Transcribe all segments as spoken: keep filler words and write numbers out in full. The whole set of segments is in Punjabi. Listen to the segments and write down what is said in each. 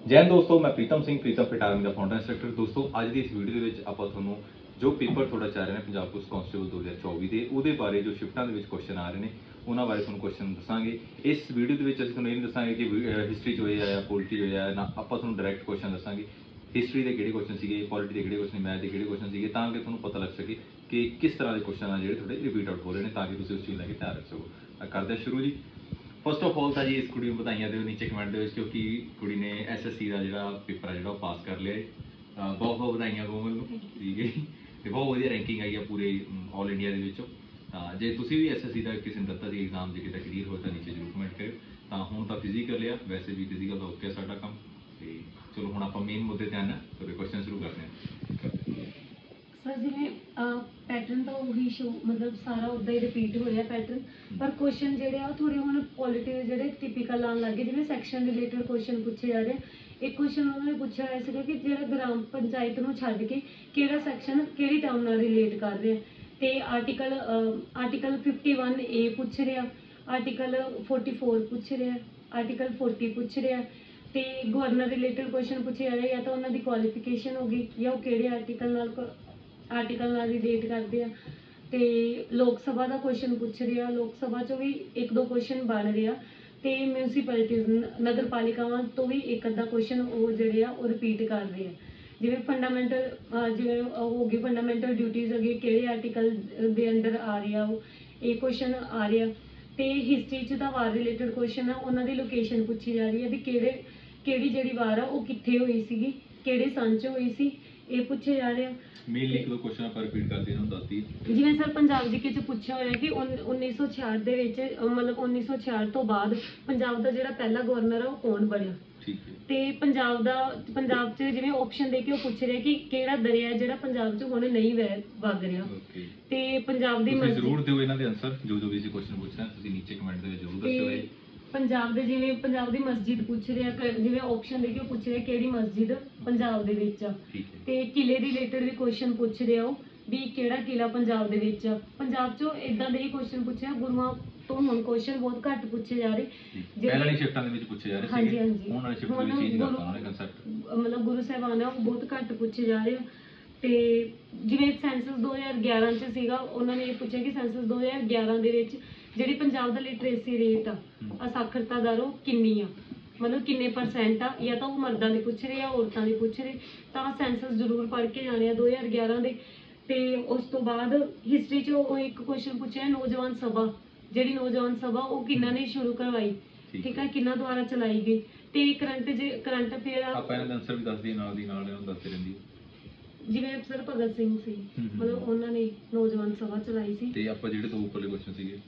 जय हिंद दोस्तों, मैं प्रीतम सिंह प्रीतम फिट आर्मी का फाउंडर इंस्ट्रक्टर। दोस्तों ਅੱਜ ਦੀ ਇਸ ਵੀਡੀਓ ਦੇ ਵਿੱਚ ਆਪਾਂ ਤੁਹਾਨੂੰ ਜੋ ਪੇਪਰ ਤੁਹਾਡਾ ਚੱਲ ਰਿਹਾ ਨੇ ਪੰਜਾਬ ਪੁਲਿਸ ਕਾਂਸਟੇਬਲ ਦੋ ਹਜ਼ਾਰ ਚੌਵੀ ਦੇ ਉਹਦੇ ਬਾਰੇ ਜੋ ਸ਼ਿਫਟਾਂ ਦੇ ਵਿੱਚ ਕੁਐਸਚਨ ਆ ਰਹੇ ਨੇ ਉਹਨਾਂ ਬਾਰੇ ਤੁਹਾਨੂੰ ਕੁਐਸਚਨ ਦੱਸਾਂਗੇ। ਇਸ ਵੀਡੀਓ ਦੇ ਵਿੱਚ ਅਸੀਂ ਤੁਹਾਨੂੰ ਇਹ ਨਹੀਂ ਦੱਸਾਂਗੇ ਕਿ ਹਿਸਟਰੀ 'ਚ ਹੋਇਆ ਜਾਂ ਪੋਲਿਟੀ ਹੋਇਆ ਨਾ, ਆਪਾਂ ਤੁਹਾਨੂੰ ਡਾਇਰੈਕਟ ਕੁਐਸਚਨ ਦੱਸਾਂਗੇ ਹਿਸਟਰੀ ਦੇ ਕਿਹੜੇ ਕੁਐਸਚਨ ਸੀਗੇ, ਪੋਲਿਟੀ ਦੇ ਕਿਹੜੇ ਕੁਐਸਚਨ, ਮੈਥ ਦੇ ਕਿਹੜੇ ਕੁਐਸਚਨ ਸੀਗੇ, ਤਾਂ ਕਿ ਤੁਹਾਨੂੰ ਪਤਾ ਲੱਗ ਸਕੇ ਕਿ ਕਿਸ ਤਰ੍ਹਾਂ ਦੇ ਕੁਐਸਚਨ ਆ ਜਿਹੜੇ ਤੁਹਾਡੇ ਰਿਪੀਟ ਆਊਟ ਹੋ ਰਹੇ ਨੇ, ਤਾਂ ਕਿ ਤੁਸੀਂ ਉਸ ਚੀਜ਼ ਲੈ ਕੇ ਤਿਆਰ ਰੱਖ ਸਕੋ। ਮੈਂ ਕਰਦੇ ਹਾਂ ਸ਼ੁਰੂ ਜੀ। फस्ट ऑफ ऑल तो जी इस कुड़ी बधाइयां दो नीचे कमेंट दे क्योंकि कुड़ी ने एस एस सी का जो पेपर है जो पास कर लिया। बहुत बहुत बधाइयां कोमल को, ठीक है। तो बहुत वधिया रैंकिंग आई है पूरे ऑल इंडिया के विचों। जे तुसी भी एस एस सी का किसी ने दत्ता सी एग्जाम जे किता क्लीयर हो तो नीचे जरूर कमेंट करो। तो हुण तो फिजिकल लिया, वैसे भी फिजिकल का ओके साडा काम। तो चलो हुण आपां मेन मुद्दे ते आना, तो क्वेश्चन शुरू करते हैं। सर जिवें पैटर्न तो वही शो मतलब सारा उदा ही रिपीट हो रहा पैटर्न, पर क्वेश्चन जेडे आ थोड़े हुण पॉलिटिव जेडे टिपिकल आउण लग गए। जिवें सैक्शन रिलेटेड क्वेश्चन पूछे जा रहे। एक क्वेश्चन उन्होंने पूछा होया सीगा कि जेड़ा ग्राम पंचायत नूं छड्ड के किहड़ा सैक्शन किहड़ी टाउन नाल रिलेट कर रहा है। ते article article fifty one A पूछ रहा, आर्टिकल फोर्टी फोर पूछ रहा, आर्टिकल फोर्टी पूछ रहा। ते गवर्नर रिलेटेड क्वेश्चन पूछे जा रहे, या तो उन्होंने क्वालिफिकेशन होगी या वो किहड़े आर्टिकल नाल आर्टिकल नाल रिलेट करते हैं। तो लोक सभा का क्वेश्चन पूछ रहा, लोक सभा चो भी एक दो क्वेश्चन बन रहा। तो म्यूनसिपैलिटीज नगर पालिकावां तो भी एक अद्धा क्वेश्चन वो जोड़े आ वो रिपीट कर रहे हैं। जिवें फंडामेंटल जिवें हो गई फंडामेंटल ड्यूटीज़ अगे किहड़े आर्टिकल दे अंडर आ रही है, वो ये क्वेश्चन आ रहा। तो हिस्टरी च तो वार रिलेटेड क्वेश्चन है, उन्होंने लोकेशन पूछी जा रही है भी किहड़े किहड़ी जिहड़ी वार आ वो कित्थे होई सीगी, किहड़े सन च होई सी, ये पूछे जा रहे हैं। मेनली एक दो क्वेश्चन आप रिपीट कर देना दसदी जिवें सर पंजाब जी के च पूछा होया कि उन्नीस सौ छियाठ दे विच मतलब उन्नीस सौ छियाठ तो बाद पंजाब दा जिहड़ा पहला गवर्नर है वो कौन बनिया। ठीक है। ते पंजाब दा पंजाब च जिवें ऑप्शन दे के वो पूछ रहे कि किहड़ा दरिया है जिहड़ा पंजाब च हुण नहीं वह वग रिहा। ओके। ते पंजाब दी तुसीं जरूर दिओ इन्हां दे आंसर जो जो भी जी क्वेश्चन पूछना तुसीं नीचे कमेंट दे विच जरूर दस्सिओ। पंजाब दे जिवें पंजाब दी मस्जिद पूछ रहे, जिवें ऑप्शन दे के पूछ रहे किहड़ी मस्जिद पंजाब दे विच आ। ते किले रिलेटेड भी क्वेश्चन पूछ रहे हो भी किहड़ा किला पंजाब दे विच आ। पंजाब चो इदां दे ही क्वेश्चन पूछे, गुरुआं तो हुण क्वेश्चन बहुत घट पूछे जा रहे। पहले वाली शिफ्टां दे विच पूछे जा रहे हां जी हां जी, हुण वाली शिफ्ट विच चेंज करता उन्होंने कांसेप्ट, मतलब गुरु साहिबान है वो बहुत घट पूछे जा रहे। ते जिवें सैंसस दो हज़ार ग्यारह च सीगा, उन्होंने ये पूछा कि सैंसस दो हज़ार ग्यारह दे विच ਜਿਹੜੀ ਪੰਜਾਬ ਦਾ ਲਿਟਰੇਸੀ ਰੇਟ ਆ ਸਾਖਰਤਾ ਦਰ ਉਹ ਕਿੰਨੀ ਆ, ਮਤਲਬ ਕਿੰਨੇ ਪਰਸੈਂਟ ਆ, ਜਾਂ ਤਾਂ ਉਹ ਮਰਦਾਂ ਦੀ ਪੁੱਛ ਰਹੇ ਆ ਔਰਤਾਂ ਦੀ ਪੁੱਛ ਰਹੇ। ਤਾਂ ਸੈਂਸਸ ਜ਼ਰੂਰ ਪੜ੍ਹ ਕੇ ਜਾਣੇ ਆ ਦੋ ਹਜ਼ਾਰ ਗਿਆਰਾਂ ਦੇ। ਤੇ ਉਸ ਤੋਂ ਬਾਅਦ ਹਿਸਟਰੀ 'ਚ ਉਹ ਇੱਕ ਕੁਐਸਚਨ ਪੁੱਛਿਆ ਨੌਜਵਾਨ ਸਭਾ, ਜਿਹੜੀ ਨੌਜਵਾਨ ਸਭਾ ਉਹ ਕਿੰਨਾ ਨੇ ਸ਼ੁਰੂ ਕਰਵਾਈ, ਠੀਕ ਹੈ, ਕਿੰਨਾ ਦੁਆਰਾ ਚਲਾਈ ਗਈ। ਤੇ ਕਰੰਟ ਜੇ ਕਰੰਟ ਅਫੇਅਰ ਆਪਾਂ ਇਹਨਾਂ ਦਾ ਆਨਸਰ ਵੀ ਦੱਸ ਦਈਏ ਨਾਲ ਦੀ ਨਾਲ ਇਹਨੂੰ ਦੱਸਦੇ ਰਹਿੰਦੀ ਜਿਵੇਂ ਸਰ ਭਗਤ ਸਿੰਘ ਸੀ, ਮਤਲਬ ਉਹਨਾਂ ਨੇ ਨੌਜਵਾਨ ਸਭਾ ਚਲਾਈ ਸੀ। ਤੇ ਆਪਾਂ ਜਿਹੜੇ ਤੋਂ ਉੱਪਰਲੇ ਕੁਐਸਚਨ ਸੀਗੇ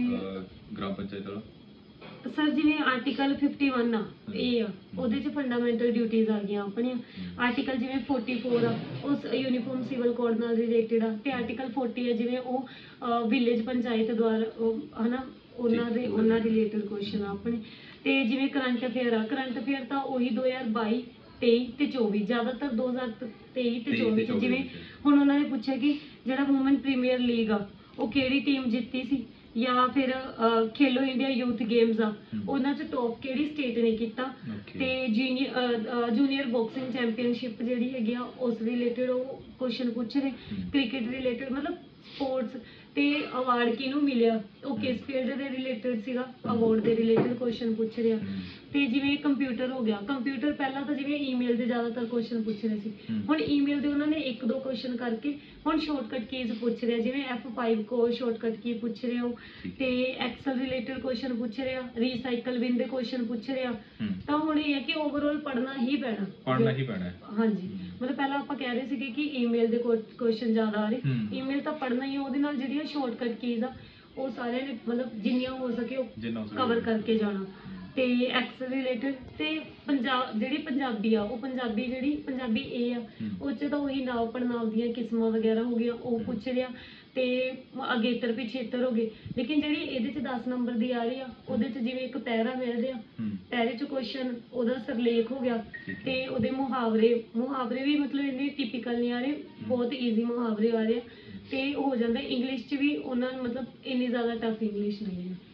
ग्राम पंचायत वाला सर जिवें आर्टिकल फिफ्टी वन आ ये आ ਉਹਦੇ ਚ ਫੰਡਾਮੈਂਟਲ ਡਿਊਟੀਜ਼ ਆ ਗਈਆਂ ਆਪਣੀਆਂ। ਆਰਟੀਕਲ ਜਿਵੇਂ फोर्टी फोर ਆ ਉਸ ਯੂਨੀਫਾਰਮ ਸਿਵਲ ਕੋਡ ਨਾਲ ਰਿਲੇਟਡ ਆ। ਤੇ ਆਰਟੀਕਲ फोर्टी ਹੈ ਜਿਵੇਂ ਉਹ ਵਿਲੇਜ ਪੰਚਾਇਤ ਦੁਆਰਾ ਹਨਾ ਉਹਨਾਂ ਦੇ ਉਹਨਾਂ ਰਿਲੇਟਡ ਕੁਐਸਚਨ ਆ ਆਪਣੇ। ਤੇ ਜਿਵੇਂ ਕਰੰਟ ਅਫੇਅਰ ਆ, ਕਰੰਟ ਅਫੇਅਰ ਤਾਂ ਉਹੀ ਦੋ ਹਜ਼ਾਰ ਬਾਈ तेई ਤੇ चौबी, ਜ਼ਿਆਦਾਤਰ ਦੋ ਹਜ਼ਾਰ तेई ਤੇ चौबी ਚ। ਜਿਵੇਂ ਹੁਣ ਉਹਨਾਂ ਨੇ ਪੁੱਛਿਆ ਕਿ ਜਿਹੜਾ ਵੂਮਨ ਪ੍ਰੀਮੀਅਰ ਲੀਗ ਆ ਉਹ ਕਿਹੜੀ ਟੀਮ ਜਿੱਤੀ ਸੀ, ਜਾਂ ਫਿਰ ਖੇਲੋ ਇੰਡੀਆ ਯੂਥ ਗੇਮਸ ਆ ਉਹਨਾਂ ਚ ਟੌਪ ਕਿਹੜੀ ਸਟੇਟ ਨੇ ਕੀਤਾ। ਤੇ ਜੂਨੀਅਰ ਜੂਨੀਅਰ ਬਾਕਸਿੰਗ ਚੈਂਪੀਅਨਸ਼ਿਪ ਜਿਹੜੀ ਹੈਗੀ ਆ ਉਸ ਰਿਲੇਟਡ ਉਹ ਕੁਐਸਚਨ ਪੁੱਛ ਰਹੇ। ਕ੍ਰਿਕਟ ਰਿਲੇਟਡ ਮਤਲਬ ਸਪੋਰਟਸ ਤੇ ਅਵਾਰਡ ਕਿਹਨੂੰ ਮਿਲਿਆ, ਉਹ ਕਿਸ ਫੀਲਡ ਦੇ ਰਿਲੇਟਡ ਸੀਗਾ, ਅਵਾਰਡ ਦੇ ਰਿਲੇਟਡ ਕੁਐਸਚਨ ਪੁੱਛ ਰਿਹਾ। ਤੇ ਜਿਵੇਂ ਕੰਪਿਊਟਰ ਹੋ ਗਿਆ, ਕੰਪਿਊਟਰ ਪਹਿਲਾਂ ਤਾਂ ਜਿਵੇਂ ਈਮੇਲ ਦੇ ਜ਼ਿਆਦਾਤਰ ਕੁਐਸਚਨ ਪੁੱਛ ਰਹੇ ਸੀ, ਹੁਣ ਈਮੇਲ ਦੇ ਉਹਨਾਂ ਨੇ ਇੱਕ ਦੋ ਕੁਐਸਚਨ ਕਰਕੇ ਹੁਣ ਸ਼ਾਰਟਕਟ ਕੀਜ਼ ਪੁੱਛ ਰਿਹਾ। ਜਿਵੇਂ ਐਫ ਫਾਈਵ ਕੋ ਸ਼ਾਰਟਕਟ ਕੀ ਪੁੱਛ ਰਹੇ ਹੋ, ਤੇ ਐਕਸਲ ਰਿਲੇਟਡ ਕੁਐਸਚਨ ਪੁੱਛ ਰਿਹਾ, ਰੀਸਾਈਕਲ ਬਿਨ ਦੇ ਕੁਐਸਚਨ ਪੁੱਛ ਰਿਹਾ। ਤਾਂ ਹੁਣ ਇਹ ਹੈ ਕਿ ਓਵਰਆਲ ਪੜ੍ਹਨਾ ਹੀ ਪੈਣਾ, ਪੜ੍ਹਨਾ ਹੀ ਪੈਣਾ। ਹਾਂਜੀ, ਮਤਲਬ ਪਹਿਲਾਂ ਆਪਾਂ ਕਹਿ ਰਹੇ ਸੀਗੇ ਕਿ ਈਮੇਲ ਦੇ ਕੁਐਸਚਨ ਜ਼ਿਆਦਾ ਆ ਰਹੇ, ਈਮੇਲ ਤਾਂ ਪੜ੍ਹਨਾ ਹੀ, ਉਹਦੇ ਨਾਲ ਜਿਹੜੀਆਂ ਸ਼ਾਰਟਕਟ ਕੀਜ਼ ਆ ਉਹ ਸਾਰਿਆਂ ਨੇ ਮਤਲਬ ਜਿੰਨੀਆਂ ਹੋ ਸਕੇ ਉਹ ਕਵਰ ਕਰਕੇ ਜਾਣਾ। ਤੇ ਐਕਸਲ ਰਿਲੇਟਡ ਤੇ ਪੰਜਾਬ ਜਿਹੜੀ ਪੰਜਾਬੀ ਆ ਉਹ ਪੰਜਾਬੀ ਜਿਹੜੀ ਪੰਜਾਬੀ ਇਹ ਆ ਉਹ 'ਚ ਤਾਂ ਉਹੀ ਨਾਂਵ ਪੜਨਾਂਵ ਦੀਆਂ ਕਿਸਮਾਂ ਵਗੈਰਾ ਹੋ ਗਈਆਂ ਉਹ ਪੁੱਛ ਰਿਹਾ। ਤੇ ਅਗੇਤਰ ਪਿਛੇਤਰ ਹੋ ਗਏ। ਲੇਕਿਨ ਜਿਹੜੀ ਇਹਦੇ 'ਚ ਦਸ ਨੰਬਰ ਦੀ ਆ ਰਹੀ ਆ ਉਹਦੇ 'ਚ ਜਿਵੇਂ ਇੱਕ ਪੈਰਾ ਮਿਲ ਰਿਹਾ, ਪੈਰੇ 'ਚ ਕੁਐਸਚਨ ਉਹਦਾ ਸਰਲੇਖ ਹੋ ਗਿਆ। ਤੇ ਉਹਦੇ ਮੁਹਾਵਰੇ ਮੁਹਾਵਰੇ ਵੀ ਮਤਲਬ ਇੰਨੇ ਟਿਪੀਕਲ ਨਹੀਂ ਆ ਰਹੇ, ਬਹੁਤ ਈਜ਼ੀ ਮੁਹਾਵਰੇ ਆ ਰਹੇ। ਤੇ ਹੋ ਜਾਂਦਾ ਇੰਗਲਿਸ਼ 'ਚ ਵੀ ਉਹਨਾਂ ਮਤਲਬ ਇੰਨੀ ਜ਼ਿਆਦਾ ਟਫ ਇੰਗਲਿਸ਼ ਨਹੀਂ ਹੈ।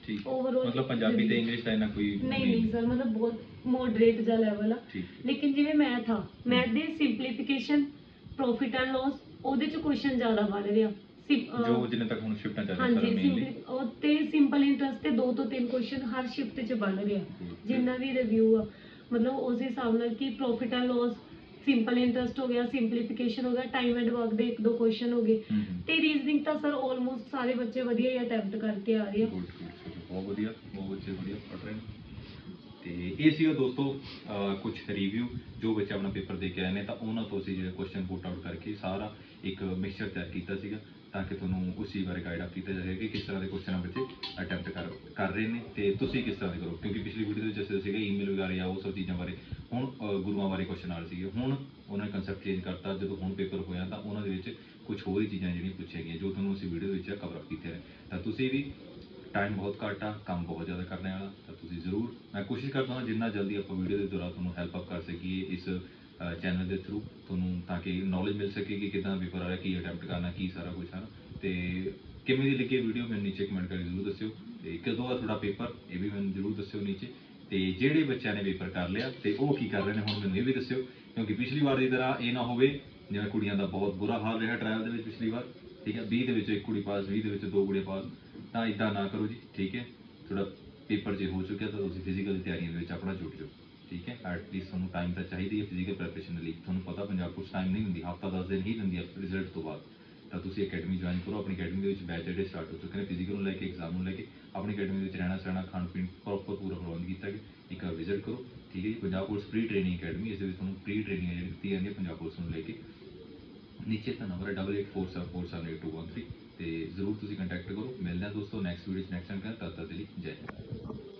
ਠੀਕ Overall ਮਤਲਬ ਪੰਜਾਬੀ ਤੇ ਇੰਗਲਿਸ਼ ਦਾ ਇਹਨਾਂ ਕੋਈ ਨਹੀਂ ਨਹੀਂ ਸਰ, ਮਤਲਬ ਬਹੁਤ ਮੋਡਰੇਟ ਜਿਹਾ ਲੈਵਲ ਆ। ਠੀਕ ਲੇਕਿਨ ਜਿਵੇਂ ਮੈਥ ਆ, ਮੈਥ ਦੇ ਸਿੰਪਲੀਫਿਕੇਸ਼ਨ, ਪ੍ਰੋਫਿਟ ਐਂਡ ਲਾਸ, ਉਹਦੇ ਚ ਕੁਐਸਚਨ ਜ਼ਿਆਦਾ ਬਣ ਰਿਹਾ। ਸਿੰ- ਅਹ ਜੋ ਜਿੰਨੇ ਤੱਕ ਹੁਣ ਸ਼ਿਫਟਾਂ ਚੱਲ ਰਹੀਆਂ ਹਾਂਜੀ ਸਰ ਮੇਨਲੀ ਸਿੰਪਲੀ ਉਹ ਤੇ ਸਿੰਪਲ ਇੰਟਰਸਟ ਤੇ ਦੋ ਤੋਂ ਤਿੰਨ ਕੁਐਸਚਨ ਹਰ ਸ਼ਿਫਟ 'ਚ ਬਣ ਰਿਹਾ। ਜਿੰਨਾ ਵੀ ਰਿਵਿਊ ਆ, ਮਤਲਬ ਉਸ ਹਿਸਾਬ ਨਾਲ ਕਿ profit and loss, simple interest ਹੋ ਗਿਆ, ਸਿੰਪਲੀਫਿਕੇਸ਼ਨ ਹੋ ਗਿਆ, ਟਾਈਮ ਐਂਡ ਵਰਕ ਦੇ ਇੱਕ ਦੋ ਕੁਐਸਚਨ ਹੋ ਗਏ, ਤੇ ਰੀਜ਼ਨਿੰਗ ਤਾਂ ਸਰ ਆਲਮੋਸਟ ਸਾਰੇ ਬੱਚੇ ਵਧੀਆ ਹੀ ਅਟੈਂਪਟ ਕਰਕੇ ਆ ਰਹੇ ਆ। ਗੁੱਡ ਗੁੱਡ ਬਹੁਤ ਵਧੀਆ, ਬਹੁਤ ਬੱਚੇ ਵਧੀਆ ਪੜ੍ਹ ਰਹੇ ਨੇ। ਤੇ ਇਹ ਸੀਗਾ ਦੋਸਤੋ ਕੁਝ ਰਿਵਿਊ ਜੋ ਬੱਚੇ ਆਪਣਾ ਪੇਪਰ ਦੇ ਕੇ ਆਏ ਨੇ, ਤਾਂ ਉਹਨਾਂ ਤੋਂ ਅਸੀਂ ਜਿਹੜੇ ਕੁਐਸਚਨ ਪੁੱਟ ਆਊਟ ਕਰਕੇ ਸਾਰਾ ਇੱਕ ਮਿਕਸਚਰ ਤਿਆਰ ਕੀਤਾ ਸੀਗਾ, ਤਾਂ ਕਿ ਤੁਹਾਨੂੰ ਉਸੇ ਬਾਰੇ ਗਾਈਡ ਅਪ ਕੀਤਾ ਜਾਵੇ ਕਿ ਕਿਸ ਤਰ੍ਹਾਂ ਦੇ ਕੁਐਸਚਨ ਬੱਚੇ ਅਟੈਂਪਟ ਕਰ ਕਰ ਰਹੇ ਨੇ ਤੇ ਤੁਸੀਂ ਕਿਸ ਤਰ੍ਹਾਂ ਦੇ ਕਰੋ। ਕਿਉਂਕਿ ਪਿਛਲੀ ਵੀਡੀਓ ਦੇ ਵਿੱਚ ਅਸੀਂ ਸੀਗਾ ਈਮੇਲ ਵਗੈਰਾ ਜਾਂ ਉਹ ਸਭ ਚੀਜ਼ਾਂ ਬਾਰੇ, ਹੁਣ ਅ, ਗੁਰੂਆਂ ਬਾਰੇ ਕੁਐਸਚਨ ਆ ਰਹੇ ਸੀਗੇ। ਹੁਣ ਉਹਨਾਂ ਨੇ ਕਨਸੈਪਟ ਚੇਂਜ ਕਰਤਾ, ਜਦੋਂ ਹੁਣ ਪੇਪਰ ਹੋਇਆ ਤਾਂ ਉਹਨਾਂ ਦੇ ਵਿੱਚ ਕੁਝ ਹੋਰ ਹੀ ਚੀਜ਼ਾਂ ਜਿਹੜੀਆਂ ਪੁੱਛੀਆਂ ਗਈਆਂ ਜੋ ਤੁਹਾਨੂੰ ਅਸੀਂ ਵੀਡੀਓ ਦੇ ਵਿੱਚ ਕਵਰ ਅਪ ਕੀਤੇ ਨੇ। ਤਾਂ ਤੁਸੀਂ ਵੀ, ਟਾਈਮ ਬਹੁਤ ਘੱਟ ਆ, ਕੰਮ ਬਹੁਤ ਜ਼ਿਆਦਾ ਕਰਨੇ ਵਾਲਾ, ਤਾਂ ਤੁਸੀਂ ਜ਼ਰੂਰ, ਮੈਂ ਕੋਸ਼ਿਸ਼ ਕਰਦਾ ਹਾਂ ਜਿੰਨਾ ਜਲਦੀ ਆਪਾਂ ਵੀਡੀਓ ਦੇ ਦੌਰਾਨ ਤੁਹਾਨੂੰ ਹੈਲਪ ਅਪ ਕਰ ਸਕੀਏ ਇਸ ਚੈਨਲ ਦੇ ਥਰੂ, ਤੁਹਾਨੂੰ ਤਾਂ ਕਿ ਨੌਲੇਜ ਮਿਲ ਸਕੇ ਕਿ ਕਿੱਦਾਂ ਪੇਪਰ ਆ ਰਿਹਾ, ਕੀ ਅਟੈਂਪਟ ਕਰਨਾ, ਕੀ ਸਾਰਾ ਕੁਝ ਹੈ। ਤੇ ਕਿਵੇਂ ਦੀ ਲੱਗੀ ਵੀਡੀਓ ਮੈਨੂੰ ਨੀਚੇ ਕਮੈਂਟ ਕਰਕੇ ਜ਼ਰੂਰ ਦੱਸਿਓ, ਤੇ ਕਦੋਂ ਆ ਤੁਹਾਡਾ ਪੇਪਰ ਇਹ ਵੀ ਮੈਨੂੰ ਜ਼ਰੂਰ ਦੱਸਿਓ ਨੀਚੇ। ਤੇ ਜਿਹੜੇ ਬੱਚਿਆਂ ਨੇ ਪੇਪਰ ਕਰ ਲਿਆ ਤੇ ਉਹ ਕੀ ਕਰ ਰਹੇ ਨੇ ਹੁਣ ਮੈਨੂੰ ਇਹ ਵੀ ਦੱਸਿਓ, ਕਿਉਂਕਿ ਪਿਛਲੀ ਵਾਰ ਦੀ ਤਰ੍ਹਾਂ ਇਹ ਨਾ ਹੋਵੇ ਜਿਵੇਂ ਕੁੜੀਆਂ ਦਾ ਬਹੁਤ ਬੁਰਾ ਹਾਲ ਰਿਹਾ ਟ੍ਰਾਇਲ ਦੇ ਵਿੱਚ ਪਿਛਲੀ ਵਾਰ, ਠੀਕ ਹੈ, ਵੀਹ ਦੇ ਵਿੱਚ ਇੱਕ ਕੁੜੀ ਪਾਸ, ਵੀਹ ਦੇ ਵਿੱਚ ਦੋ ਕੁੜੀਆਂ ਪਾਸ, ਤਾਂ ਇਦਾਂ ਨਾ ਕਰੋ ਜੀ, ਠੀਕ ਹੈ। ਥੋੜਾ ਪੇਪਰ ਜੇ ਹੋ ਚੁੱਕਿਆ ਤਾਂ ਤੁਸੀਂ ਫਿਜ਼ੀਕਲ ਤਿਆਰੀਆਂ ਦੇ ਵਿੱਚ ਆਪਣਾ ਜੁਟ ਜਾਓ, ਠੀਕ ਹੈ। ਐਟਲੀਸਟ ਤੁਹਾਨੂੰ ਟਾਈਮ ਤਾਂ ਚਾਹੀਦੀ ਹੈ ਫਿਜ਼ੀਕਲ ਪ੍ਰੈਪਰੇਸ਼ਨ ਲਈ। ਤੁਹਾਨੂੰ ਪਤਾ ਪੰਜਾਬ ਪੁਲਿਸ ਟਾਈਮ ਨਹੀਂ ਹੁੰਦੀ, ਹਫ਼ਤਾ ਦਸ ਦਿਨ ਹੀ ਦਿੰਦੀ ਹੈ ਰਿਜ਼ਲਟ ਤੋਂ ਬਾਅਦ। ਤਾਂ ਤੁਸੀਂ ਅਕੈਡਮੀ ਜੁਆਇਨ ਕਰੋ, ਆਪਣੀ ਅਕੈਡਮੀ ਦੇ ਵਿੱਚ ਬੈਚ ਜਿਹੜੇ ਸਟਾਰਟ ਹੋ ਚੁੱਕੇ ਨੇ ਫਿਜ਼ੀਕਲ ਨੂੰ ਲੈ ਕੇ, ਐਗਜ਼ਾਮ ਨੂੰ ਲੈ ਕੇ। ਆਪਣੀ ਅਕੈਡਮੀ ਵਿੱਚ ਰਹਿਣਾ ਸਹਿਣਾ ਖਾਣ ਪੀਣ ਪ੍ਰੋਪਰ ਪੂਰਾ ਪ੍ਰਬੰਧ ਕੀਤਾ ਗਿਆ, ਇੱਕ ਵਾਰ ਵਿਜ਼ਿਟ ਕਰੋ, ਠੀਕ ਹੈ ਜੀ। Punjab police pre training academy, ਇਸ ਦੇ ਵਿੱਚ ਤੁਹਾਨੂੰ ਪ੍ਰੀ ਟ੍ਰੇਨਿੰਗ ਜਿਹੜੀ ਦਿੱਤੀ ਜਾਂਦੀ ਹੈ ਪੰਜਾਬ ਪੁਲਿਸ ਨੂੰ ਲੈ ਕੇ। ਨੀਚੇ ਦਾ ਨੰਬਰ ਹੈ double eight four seven four seven eight two one three, ਤੇ ਜ਼ਰੂਰ ਤੁਸੀਂ ਕੰਟੈਕਟ ਕਰੋ। ਮਿਲਦੇ ਹਾਂ ਦੋਸਤੋ ਨੈਕਸਟ ਵੀਡੀਓ 'ਚ ਨੈਕਸਟ ਟਾਈਮ। ਤਦ ਤੱਕ ਦੇ ਲਈ ਜੈ ਹਿੰਦ।